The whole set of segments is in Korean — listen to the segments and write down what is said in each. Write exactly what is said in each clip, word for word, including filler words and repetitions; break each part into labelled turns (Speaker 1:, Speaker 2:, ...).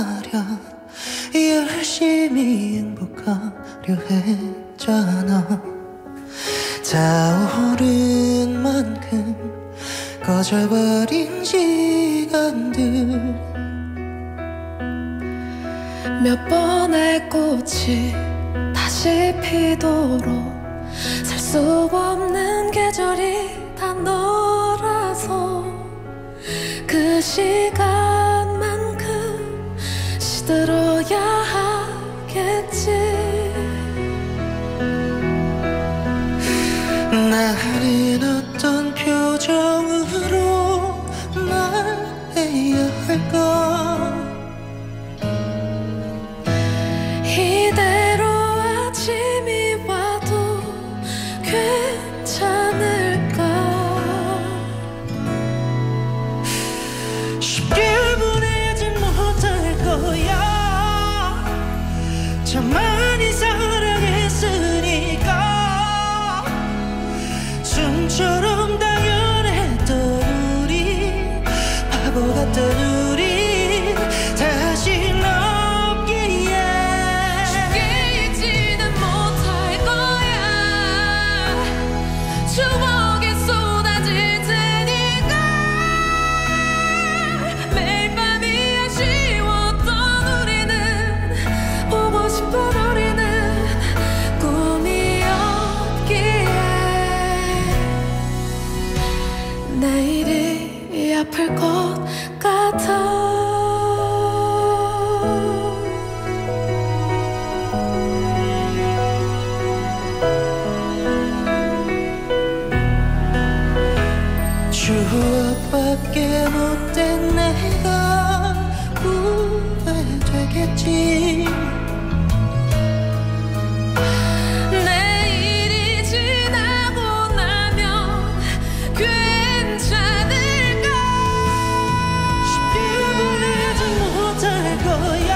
Speaker 1: 마련 열심히 행복하려 했잖아. 타오른 만큼 꺼져버린 시간들,
Speaker 2: 몇 번의 꽃이 다시 피도록 살 수 없는 계절이 다 너라서 그 시간만큼 시들어야 하겠지.
Speaker 1: 나는 어떤 표정으로 말해야 할까?
Speaker 2: 이대로 아침이 와도 괜찮을까?
Speaker 1: 쉽게 보내진 못할 거야. 참 많이 사랑했으니까. 좀처럼 당연했던 우리, 바보 같던 우리 다시 없기에
Speaker 2: 쉽게 잊지는 못할 거야. 추억에 쏟아질 테니까. 매일 밤이 아쉬웠던 우리는, 보고 싶은 우리는 꿈이었기에 내일이 아플 것 같아.
Speaker 1: 추억밖에 못된 내가 후회되겠지.
Speaker 2: 내일이 지나고 나면 괜찮을까?
Speaker 1: 쉽게 보내지 못할 거야.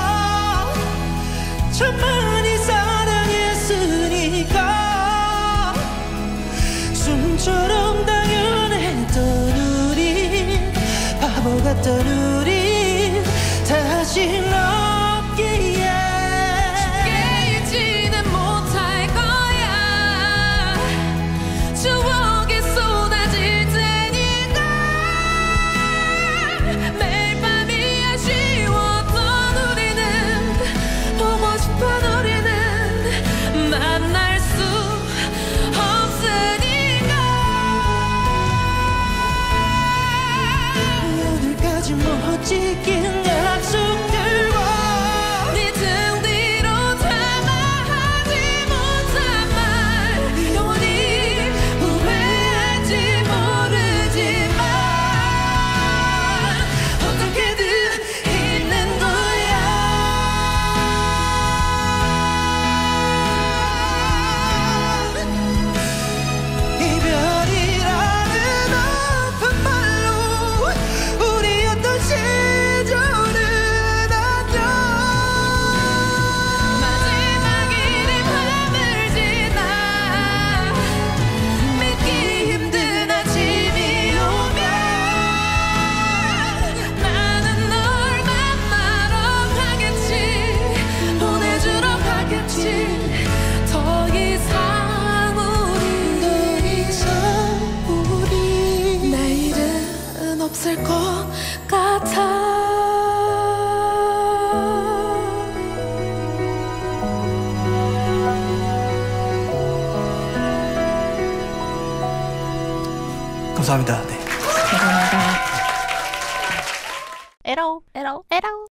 Speaker 1: 참 많이 사랑했으니까. 숨처럼 당연했던 우리, 바보 같던 우리 다시 없기에
Speaker 2: 쉽게 잊지는 못할 거야. 추억에 쏟아질 테니까. 매일 밤이 아쉬웠던 우리는, 보고 싶은 우리는 만날 수 없으니까.
Speaker 1: 오늘까지 못 지킨 약속들과
Speaker 2: 네 등 뒤로 담아 하지 못한 말, 영원히 후회할지 모르지만 어떻게든 잊는 거야.
Speaker 1: 이별이라는 아픈 말로 우리였던 시절은 안녕.
Speaker 2: 마지막 일의 밤을 지나 믿기 힘든 아침이 오면 나는 널 만나러 가겠지. 보내주러 가겠지. 더 이상 우리
Speaker 1: 더 이상 우리
Speaker 2: 내일은 없을 것 같아.
Speaker 1: 감사합니다. 네.
Speaker 3: 에러 에러 에러